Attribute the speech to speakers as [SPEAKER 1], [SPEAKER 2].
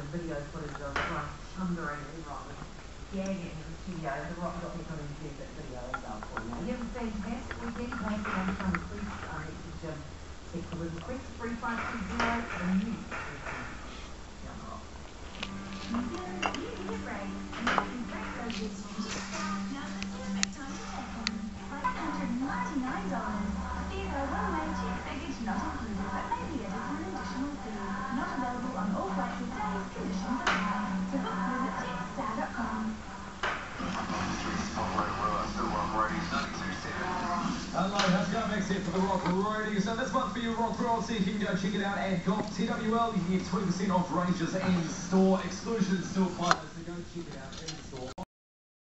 [SPEAKER 1] video footage of Rock thundering and Rock gagging in the studio. The Rock got me coming to do that video as well for you. You have a fantastic weekend. You have to go from the Quest next to Jim. Text the word Quest 3520 and you. Down the Rock.
[SPEAKER 2] New Zealand's easiest break. Making breakfast is now the perfect time to take one. $599. These are well-made cheese baggage not included, but may be added for an additional fee. Not available on all flights and days. Conditions apply. To book, visit jetstar.com.
[SPEAKER 3] Hello, that's Max here for the Rock Roadie. So this month for your Rock Royalty, you can go check it out at Golf TWL. You can get 20% off ranges in store. Exclusions still apply, so go check it out in store.